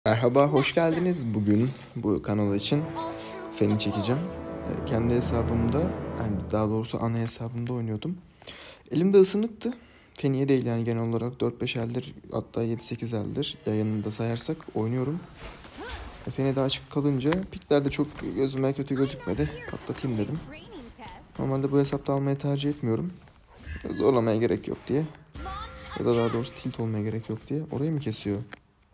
Merhaba, hoş geldiniz. Bugün bu kanal için Feni çekeceğim. Kendi hesabımda, yani daha doğrusu ana hesabımda oynuyordum. Elimde ısınıktı. Feni'ye değil yani genel olarak 4-5 eldir, hatta 7-8 eldir yayını da sayarsak oynuyorum. Feni de açık kalınca pikler de çok gözüme kötü gözükmedi. Patlatayım dedim. Normalde bu hesapta almayı tercih etmiyorum. Zorlamaya gerek yok diye. Ya da daha doğrusu tilt olmaya gerek yok diye. Orayı mı kesiyor?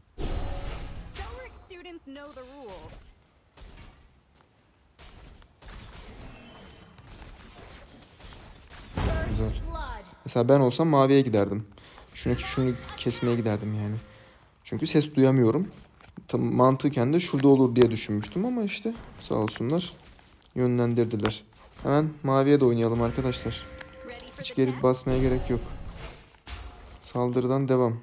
Güzel. Mesela ben olsam maviye giderdim. Şunu kesmeye giderdim yani. Çünkü ses duyamıyorum. Tam mantıken de şurada olur diye düşünmüştüm ama işte sağ olsunlar yönlendirdiler. Hemen maviye de oynayalım arkadaşlar. Hiç geri basmaya gerek yok. Saldırıdan devam.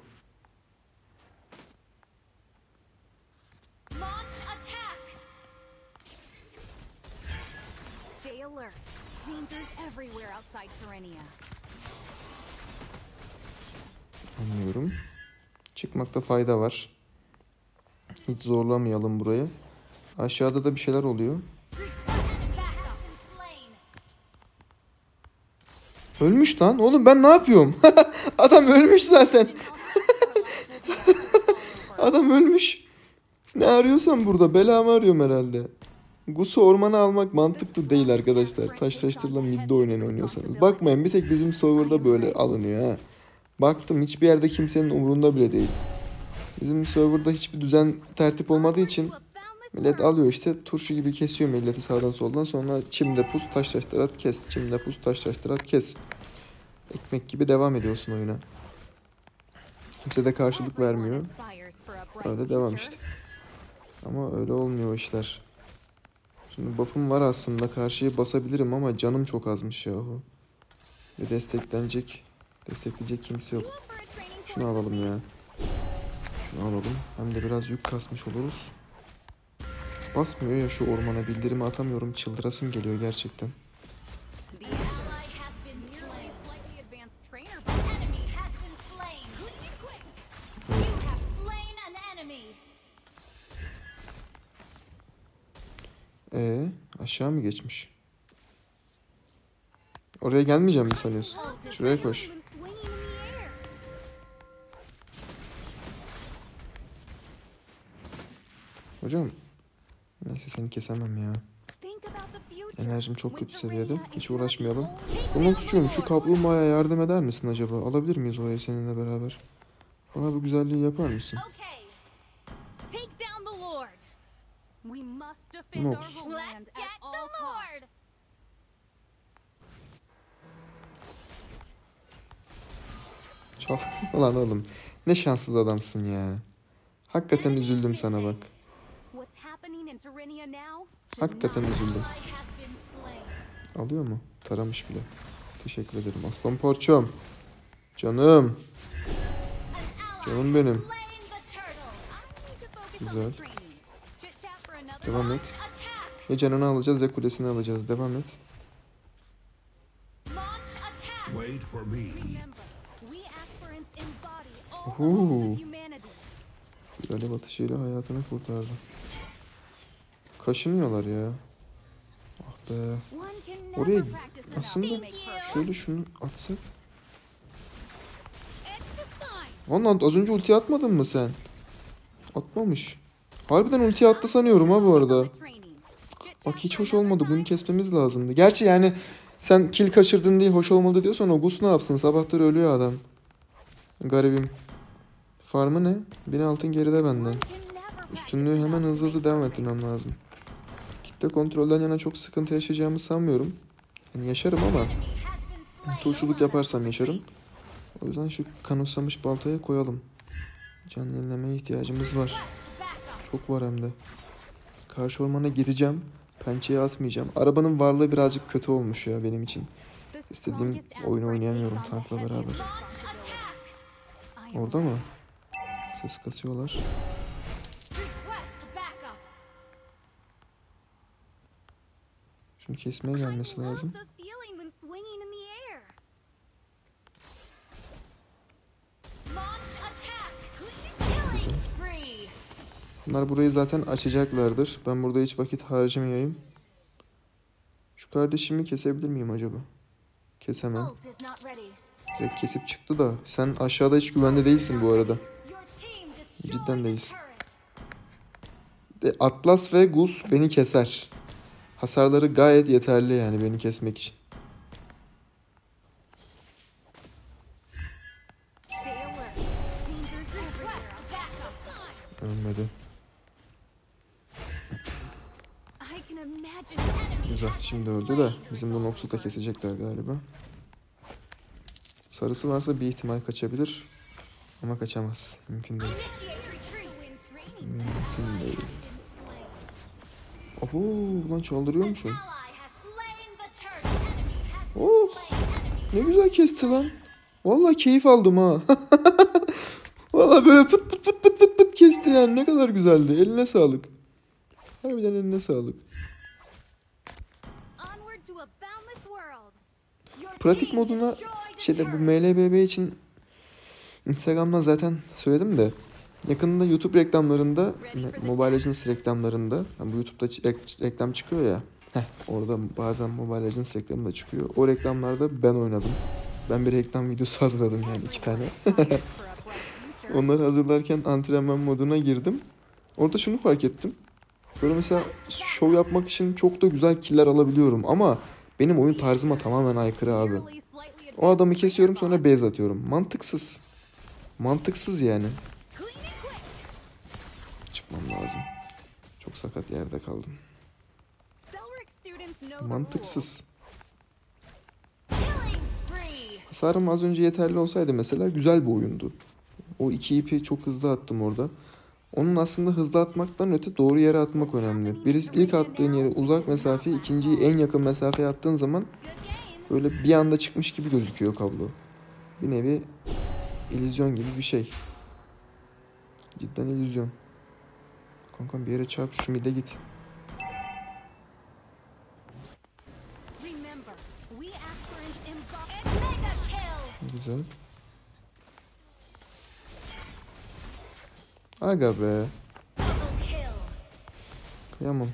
Anlıyorum. Çıkmakta fayda var. Hiç zorlamayalım burayı. Aşağıda da bir şeyler oluyor. Ölmüş lan. Oğlum ben ne yapıyorum? Adam ölmüş zaten. Adam ölmüş. Ne arıyorsam burada belamı arıyorum herhalde. Gus'u ormana almak mantıklı değil arkadaşlar. Taşlaştırılan midde oynuyorsanız. Bakmayın bir tek bizim serverda böyle alınıyor ha. Baktım hiçbir yerde kimsenin umurunda bile değil. Bizim serverda hiçbir düzen tertip olmadığı için millet alıyor işte turşu gibi kesiyor milleti sağdan soldan, sonra çimde pus taşlaştırat kes. Çimde pus taşlaştırat kes. Ekmek gibi devam ediyorsun oyuna. Kimse de karşılık vermiyor. Öyle devam işte. Ama öyle olmuyor o işler. Şimdi buff'um var aslında. Karşıya basabilirim ama canım çok azmış yahu. Ve destekleyecek kimse yok. Şunu alalım ya. Şunu alalım. Hem de biraz yük kasmış oluruz. Basmıyor ya şu ormana, bildirimi atamıyorum. Çıldırasım geliyor gerçekten. Aşağı mı geçmiş? Oraya gelmeyeceğim mi sanıyorsun? Şuraya koş. Hocam. Neyse seni kesemem ya. Enerjim çok kötü seviyede. Hiç uğraşmayalım. Ronox'cuğum şu kaplumbağaya yardım eder misin acaba? Alabilir miyiz oraya seninle beraber? Bana bu güzelliği yapar mısın? Nox. Çal. Ulan oğlum. Ne şanssız adamsın ya. Hakikaten üzüldüm sana bak. Hakikaten üzüldüm. Alıyor mu? Taramış bile. Teşekkür ederim aslan parçam. Canım. Canım benim. Güzel. Devam et. Ya canını alacağız ya kulesini alacağız. Devam et. Oho. Bir alev atışıyla hayatını kurtardı. Kaşınıyorlar ya. Ah be. Oraya aslında şöyle şunu atsak. Ondan az önce ulti atmadın mı sen? Atmamış. Harbiden ulti attı sanıyorum ha bu arada. Bak hiç hoş olmadı. Bunu kesmemiz lazımdı. Gerçi yani sen kill kaçırdın diye hoş olmadı diyorsan o Gus ne yapsın? Sabahtır ölüyor adam. Garibim. Farmı ne? 1000 altın geride benden. Üstünlüğü hemen hızlı devam ettirmem lazım. Kitle kontrolden yana çok sıkıntı yaşayacağımı sanmıyorum. Yani yaşarım ama turşuluk yaparsam yaşarım. O yüzden şu kanıksamış baltaya koyalım. Can yenilemeye ihtiyacımız var. Çok var hem de. Karşı ormana gideceğim. Pençeyi atmayacağım. Arabanın varlığı birazcık kötü olmuş ya benim için. İstediğim oyunu oynayamıyorum tankla beraber. Orada mı? Ses kasıyorlar. Şunu kesmeye gelmesi lazım. Güzel. Bunlar burayı zaten açacaklardır. Ben burada hiç vakit harcamayayım. Şu kardeşimi kesebilir miyim acaba? Kesemem. Direkt kesip çıktı da. Sen aşağıda hiç güvende değilsin bu arada. Cidden değilsin. Atlas ve Gus beni keser. Hasarları gayet yeterli yani beni kesmek için. Ölmedi. Güzel. Şimdi öldü de bizim bu Nox'u da kesecekler galiba. Sarısı varsa bir ihtimal kaçabilir. Ama kaçamaz. Mümkün değil. Mümkün değil. Oho, lan çaldırıyormuşum. Oh, ne güzel kesti lan. Vallahi keyif aldım ha. Vallahi böyle pıt pıt pıt pıt pıt pıt kesti yani. Ne kadar güzeldi. Eline sağlık. Harbiden eline sağlık. Pratik moduna bu MLBB için Instagram'dan zaten söyledim de yakında YouTube reklamlarında, Mobile Legends reklamlarında, yani bu YouTube'da reklam çıkıyor ya. Orada bazen Mobile Legends reklamı da çıkıyor. O reklamlarda ben oynadım. Ben bir reklam videosu hazırladım yani 2 tane. Onları hazırlarken antrenman moduna girdim. Orada şunu fark ettim. Böyle mesela şov yapmak için çok da güzel killer alabiliyorum ama benim oyun tarzıma tamamen aykırı abi. O adamı kesiyorum sonra base atıyorum. Mantıksız. Mantıksız yani. Çıkmam lazım. Çok sakat yerde kaldım. Mantıksız. Hasarım az önce yeterli olsaydı mesela güzel bir oyundu. O 2 ipi çok hızlı attım orada. Onun aslında hızlı atmaktan öte doğru yere atmak önemli. Birisi ilk attığın yere uzak mesafe, ikinciyi en yakın mesafeye attığın zaman böyle bir anda çıkmış gibi gözüküyor kablo. Bir nevi illüzyon gibi bir şey. Cidden illüzyon. Kankam bir yere çarp, şu mide git. Güzel. Aga be. Kıyamam.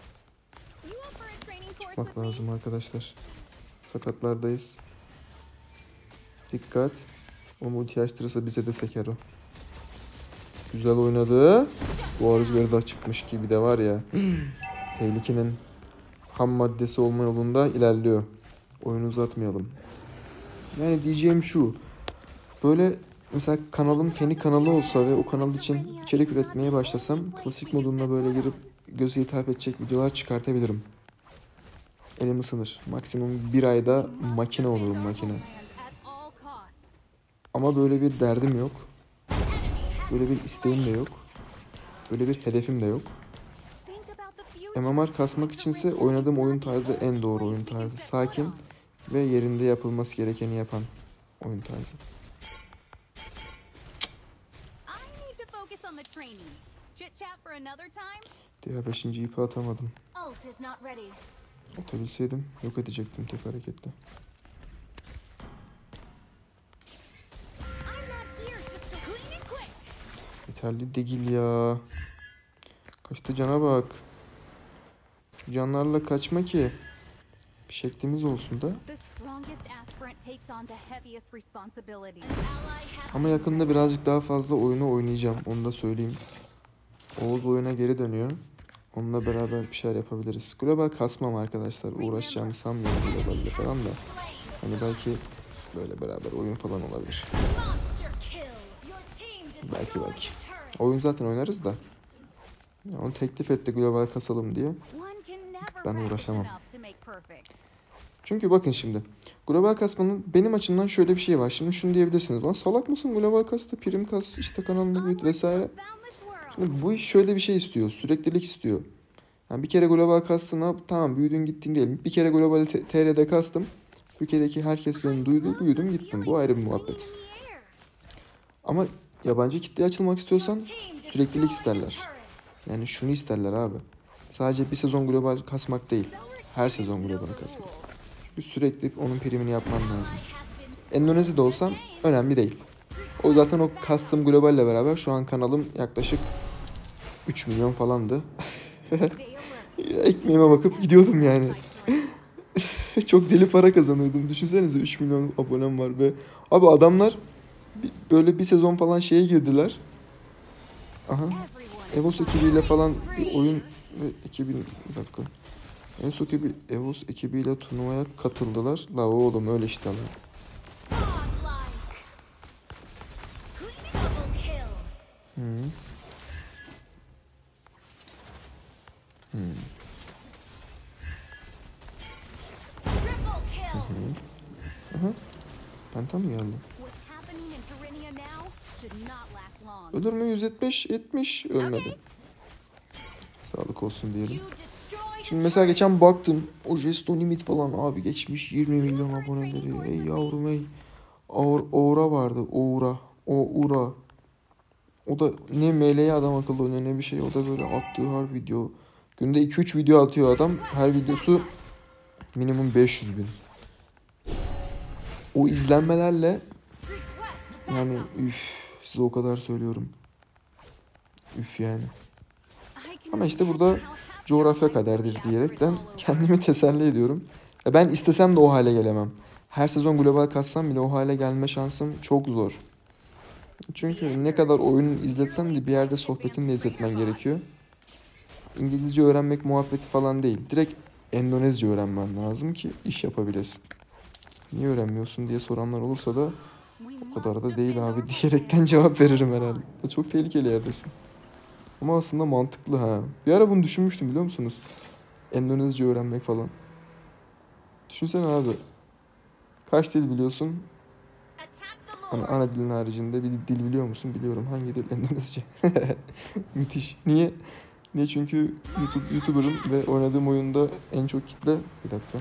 Çıkmak lazım arkadaşlar. Sakatlardayız. Dikkat. O multi açtırırsa bize de seker o. Güzel oynadı. Bu rüzgarı da çıkmış gibi de var ya. Tehlikenin ham maddesi olma yolunda ilerliyor. Oyunu uzatmayalım. Yani diyeceğim şu. Böyle mesela kanalım Feni kanalı olsa ve o kanal için içerik üretmeye başlasam klasik modunda böyle girip göze hitap edecek videolar çıkartabilirim. Elim ısınır. Maksimum 1 ayda makine olurum, makine. Ama böyle bir derdim yok. Böyle bir isteğim de yok. Böyle bir hedefim de yok. MMR kasmak içinse oynadığım oyun tarzı en doğru oyun tarzı. Sakin ve yerinde yapılması gerekeni yapan oyun tarzı. Diğer 5. ipi atamadım. Atabilseydim yok edecektim tek hareketle. Yeterli değil ya. Kaçtı cana bak. Canlarla kaçma ki bir şeklimiz olsun da. Ama yakında birazcık daha fazla oyunu oynayacağım. Onu da söyleyeyim. Oğuz oyuna geri dönüyor. Onunla beraber bir şeyler yapabiliriz. Global kasmam arkadaşlar. Uğraşacağımı sanmıyorum globalle falan da. Hani belki böyle beraber oyun falan olabilir. Belki. Oyun zaten oynarız da. Ya onu teklif etti global kasalım diye. Ben uğraşamam. Çünkü bakın şimdi. Global kasmanın benim açımdan şöyle bir şey var. Şimdi şunu diyebilirsiniz. Lan salak mısın? Global kasta prim kas işte kanalını büyüt vesaire. Şimdi bu iş şöyle bir şey istiyor. Süreklilik istiyor. Yani bir kere global kastım, tamam büyüdün gittin diyelim. Bir kere global TR'de kastım. Ülkedeki herkes beni duydu, büyüdüm gittim. Bu ayrı bir muhabbet. Ama yabancı kitleye açılmak istiyorsan süreklilik isterler. Yani şunu isterler abi. Sadece bir sezon global kasmak değil. Her sezon global kasmak. Çünkü sürekli onun primini yapman lazım. Endonezya'da olsam önemli değil. O zaten o custom global ile beraber şu an kanalım yaklaşık 3 milyon falandı. Ekmeğime bakıp gidiyordum yani. Çok deli para kazanıyordum. Düşünsenize 3 milyon abonem var ve abi adamlar böyle bir sezon falan şeye girdiler. Aha. Evos ekibiyle falan bir oyun ve 2000 bir dakika. Evos ekibiyle turnuvaya katıldılar. La oğlum öyle işte lan. Hı. Hı. Aha. Penta mı geldi? Ölür mü? 170, 70 ölmedi. Sağlık olsun diyelim. Şimdi mesela geçen baktım. O Jesto Limit falan abi geçmiş 20 milyon aboneleri. Ey yavrum ey. Oura vardı. Oura. O da ne ML'ye adam akıllı oynuyor ne bir şey. O da böyle attığı her video. Günde 2-3 video atıyor adam. Her videosu minimum 500 bin. O izlenmelerle yani üf, size o kadar söylüyorum. Üf yani. Ama işte burada coğrafya kaderdir diyerekten kendimi teselli ediyorum. Ben istesem de o hale gelemem. Her sezon global katsam bile o hale gelme şansım çok zor. Çünkü ne kadar oyunu izletsen de bir yerde sohbetini de izletmen gerekiyor. İngilizce öğrenmek muhabbeti falan değil. Direkt Endonezce öğrenmen lazım ki iş yapabilesin. Niye öğrenmiyorsun diye soranlar olursa da o kadar da değil abi diyerekten cevap veririm herhalde. Çok tehlikeli yerdesin. Ama aslında mantıklı ha. Bir ara bunu düşünmüştüm biliyor musunuz? Endonezce öğrenmek falan. Düşünsene abi. Kaç dil biliyorsun? Ana dilin haricinde bir dil biliyor musun? Biliyorum. Hangi dil? Endonezce. Müthiş. Niye? Niye? Çünkü YouTuber'ım ve oynadığım oyunda en çok kitle... Bir dakika.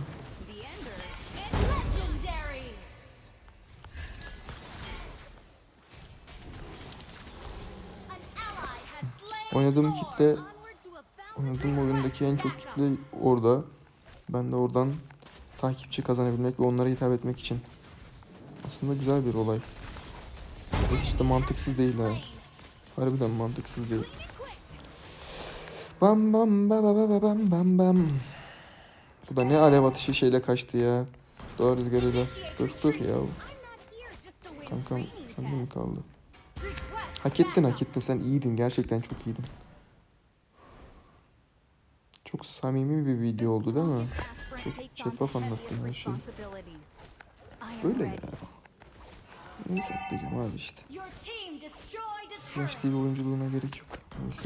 Oynadığım oyundaki en çok kitle orada. Ben de oradan takipçi kazanabilmek ve onlara hitap etmek için. Aslında güzel bir olay. Hiç de mantıksız değil ha. Harbiden mantıksız değil. Bam bam ba ba ba bam bam bam. Bu da ne alev atışı şeyle kaçtı ya. Doğa rüzgarıyla. Bıktık ya. Kankam sende mi kaldı? Hak ettin. Sen iyiydin. Gerçekten çok iyiydin. Çok samimi bir video oldu değil mi? Çok şeffaf anlattın her şeyi. Böyle ya. Neyi saklayacağım abi işte. Flash TV oyunculuğuna gerek yok. Neyse.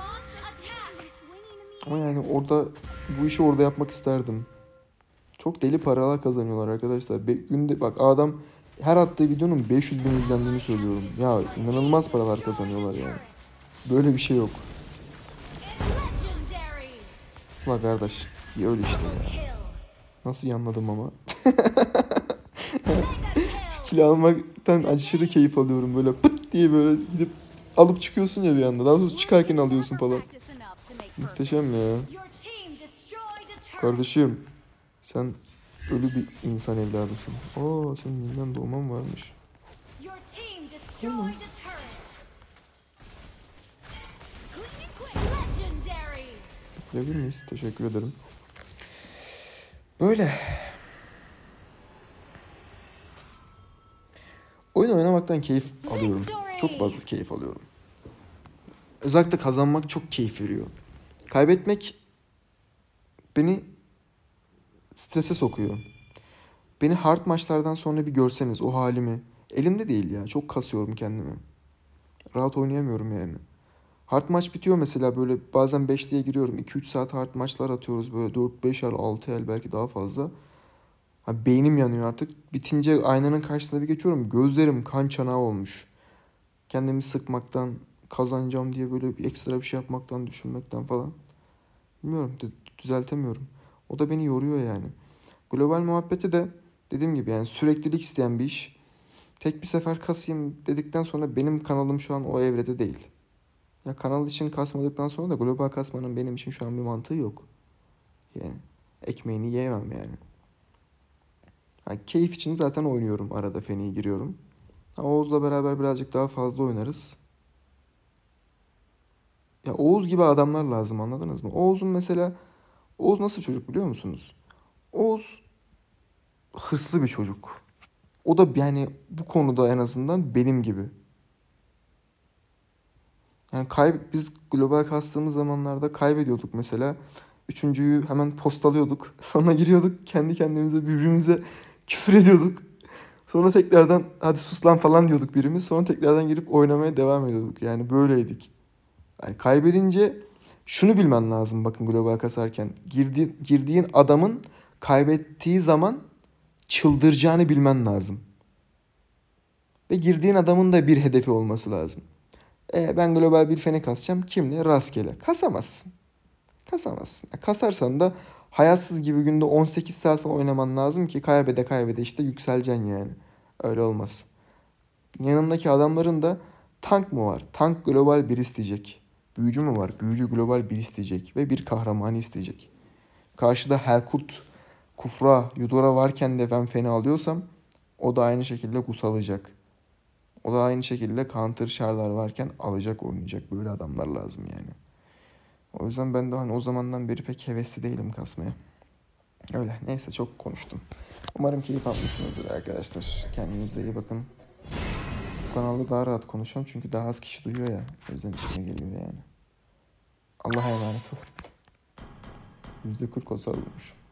Ama yani orada bu işi orada yapmak isterdim. Çok deli paralar kazanıyorlar arkadaşlar. Günde bak adam her attığı videonun 500 bin izlendiğini söylüyorum. Ya inanılmaz paralar kazanıyorlar yani. Böyle bir şey yok. Ulan kardeş öyle işte ya. Nasıl yanmadım ama. Şu kilo almaktan aşırı keyif alıyorum. Böyle pıt diye böyle gidip alıp çıkıyorsun ya bir anda. Daha doğrusu çıkarken alıyorsun falan. Muhteşem ya. Kardeşim sen ölü bir insan evladısın. Oo senin yeniden doğman varmış. Tamam. Bitirebilir miyiz? Teşekkür ederim. Böyle. Oyun oynamaktan keyif alıyorum. Çok fazla keyif alıyorum. Özellikle kazanmak çok keyif veriyor. Kaybetmek beni strese sokuyor. Beni hard maçlardan sonra bir görseniz o halimi. Elimde değil ya. Çok kasıyorum kendimi. Rahat oynayamıyorum yani. Hard maç bitiyor mesela böyle bazen 5 diye giriyorum. 2-3 saat hard maçlar atıyoruz böyle 4-5 el 6 el belki daha fazla. Ha, beynim yanıyor artık. Bitince aynanın karşısına bir geçiyorum. Gözlerim kan çanağı olmuş. Kendimi sıkmaktan, kazanacağım diye böyle bir ekstra bir şey yapmaktan, düşünmekten falan. Bilmiyorum, düzeltemiyorum. O da beni yoruyor yani. Global muhabbeti de dediğim gibi yani süreklilik isteyen bir iş. Tek bir sefer kasayım dedikten sonra benim kanalım şu an o evrede değil. Ya kanal için kasmadıktan sonra da global kasmanın benim için şu an bir mantığı yok. Yani ekmeğini yiyemem yani. Ha, keyif için zaten oynuyorum. Arada feniye giriyorum. Ha, Oğuz'la beraber birazcık daha fazla oynarız. Ya Oğuz gibi adamlar lazım, anladınız mı? Oğuz'un mesela, Oğuz nasıl çocuk biliyor musunuz? Oğuz hırslı bir çocuk. O da yani bu konuda en azından benim gibi. Yani biz global kastığımız zamanlarda kaybediyorduk mesela. Üçüncüyü hemen postalıyorduk. Sonra giriyorduk kendi kendimize birbirimize küfür ediyorduk. Sonra tekrardan hadi sus lan falan diyorduk birimiz. Sonra tekrardan girip oynamaya devam ediyorduk. Yani böyleydik. Yani kaybedince şunu bilmen lazım bakın global kasarken. Girdiğin adamın kaybettiği zaman çıldıracağını bilmen lazım. Ve girdiğin adamın da bir hedefi olması lazım. Ben global bir fene kasacağım. Kimle? Rastgele. Kasamazsın. Kasamazsın. Kasarsan da hayatsız gibi günde 18 saat falan oynaman lazım ki kaybede kaybede işte yükseleceksin yani. Öyle olmaz. Yanındaki adamların da tank mı var? Tank global bir isteyecek. Büyücü mü var? Büyücü global bir isteyecek. Ve bir kahramanı isteyecek. Karşıda Helkurt, Kufra, Yudora varken de ben feni alıyorsam o da aynı şekilde Gus alacak. O da aynı şekilde Counter Char'lar varken alacak, oynayacak. Böyle adamlar lazım yani. O yüzden ben de hani o zamandan beri pek hevesli değilim kasmaya. Öyle. Neyse çok konuştum. Umarım keyif almışsınızdır arkadaşlar. Kendinize iyi bakın. Bu kanalda daha rahat konuşuyorum çünkü daha az kişi duyuyor ya. O yüzden içime geliyor yani. Allah'a emanet olun. %40 hasar vurmuş.